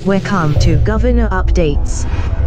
Welcome to Governor Updates.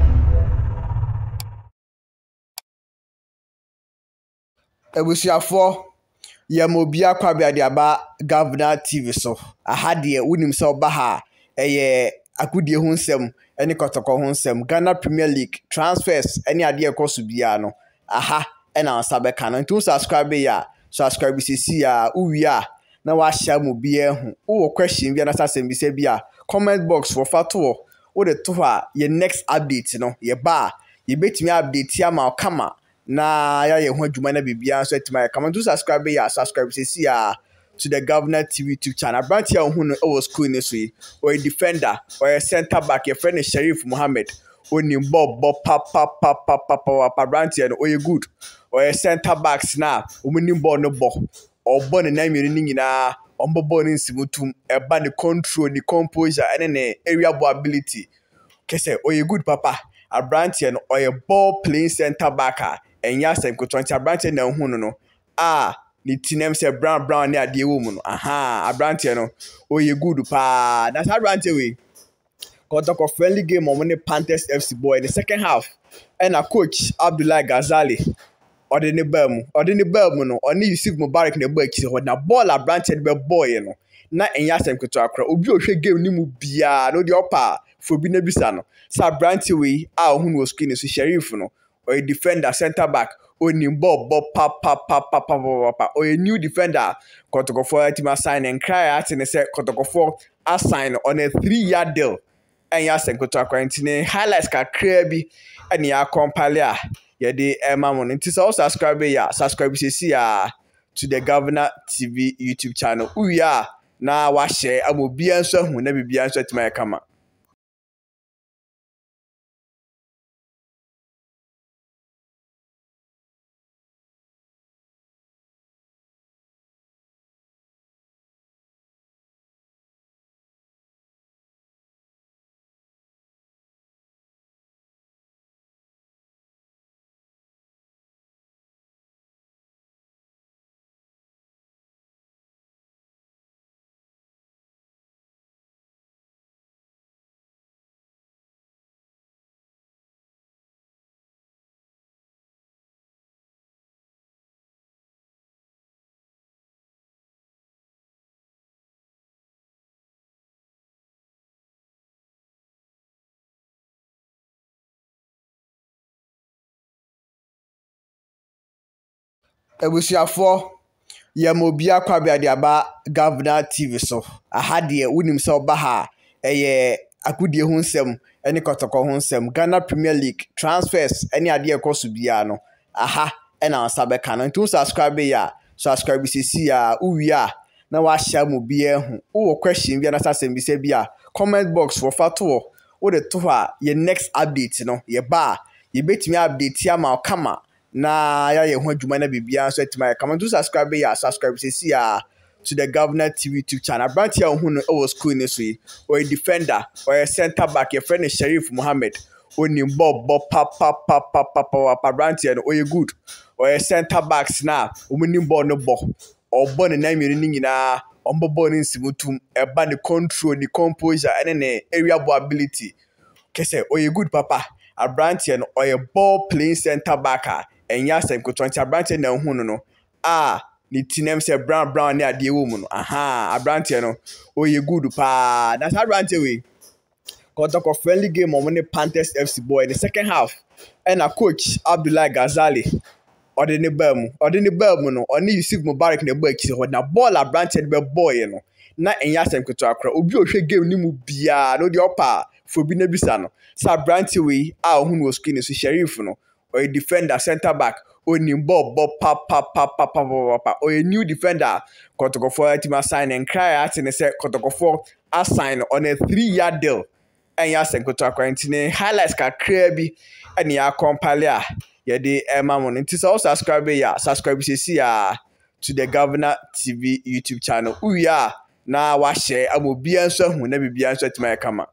Ebusuafo yamobia kwabia de aba GovernorTV so aha de wonim se oba ha eye akudie ho nsem ene Kotoko ho nsem Ghana Premier League transfers ene ade ekoso bia no aha ena ansa beka no ntu subscribe ya subscribe sisi ya uwi a na wa hya mobia hu wo question bia na sasem bi se bia comment box for fato wo de to ha ye next update no ye ba ye betimi update ya ma kama na ya ye ho adwuma na bibia so atima come to subscribe ya subscribe sesi ya to the GovernorTV YouTube channel. Brand here hu no was school ni so or a defender or a center back your friend is Sherrif Mohammed oni bob pa brand here no oye good or a center backs na omuni ball no ball or ball na mi ni nyina ombobo ni nsimutum eba ni control ni composure and ne area ball ability kese oye good papa Abrantia no or a ball playing center backer and yasem ko 20 Abrantia na hu no ni tinem se brown ne ade wo mu no aha Abrantia no oye good pa that's Abrantia we Kotoko friendly game on the Panthers FC boy in the second half and a coach Abdullah Ghazali or the bell no or ni Yusuf Mubarak ne boy ki na ball Abrantia be boy no na enyasem ko to akra obi ohwe game ni mu bia no de opa for bi na bisa no sa Abrantia we hu no screen so Sherrif no or a defender center back oni bob pa or a new defender Kotoko for team assign and cry at and say Kotoko for assign on a 3-year deal and yasem ko to akra highlights ka bi and ya compile ya de mamon nti so subscribe ya subscribe sesi ya to the GovernorTV YouTube channel uwi a na wa share amobia nso hu na bibia nso atima kama Ebusuafo yamobia kwabia de aba GovernorTV so aha de wonim se oba ha eye akudie ho nsem ene Kotoko ho nsem Ghana Premier League transfers ene ade ekoso bia no aha ena ansa beka no ntu subscribe ya subscribe sesi ya uwi a na wa hya mobia hu wo question bia na sasem bi se bia comment box for fato wo de to ha ye next update no ye ba ye betimi update ya ma kama na ya ye ho adwuma na bibia so atima come to subscribe ya subscribe sesi ya to the GovernorTV YouTube channel. Brand here hu no was school ni so or a defender or a center back your friend is Sherrif Mohammed oni bob pa brand here no oye good or a center backs na omuni ball no ball or ball na mi ni nyina ombobo ni nsimutum eba ni control ni composure and ne area ball ability kese oye good papa Abrantia no or a ball playing center backer and yasem ko 20 Abrantia na hu no ni tinem se brown ne ade wo mu no aha Abrantia no oye good pa that's Abrantia we Kotoko friendly game on the Panthers FC boy in the second half and a coach Abdullah Ghazali or the bell no or ni Yusuf Mubarak ne boy ki na ball Abrantia be boy no na enyasem ko to akra obi ohwe game ni mu bia no de opa for bi na bisa no sa Abrantia we hu no screen so Sherrif no or a defender center back oni bob pa or a new defender Kotoko for team assign and cry at and say Kotoko for assign on a 3-year deal and yasem ko to akra highlights ka bi and ya compile ya de mamon nti so subscribe ya subscribe sesi ya to the GovernorTV YouTube channel uwi a na wa share amobia nso hu na bibia nso atima kama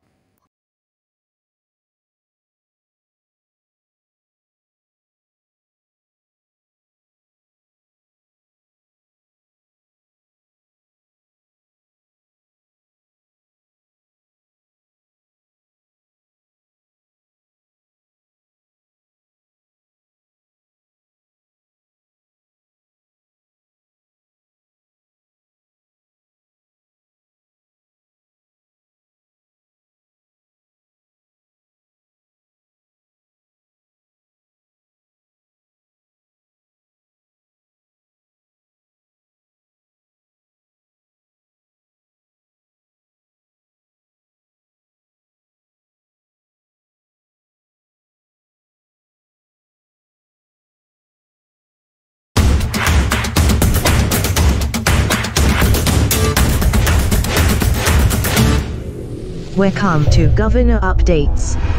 Welcome to Governor Updates.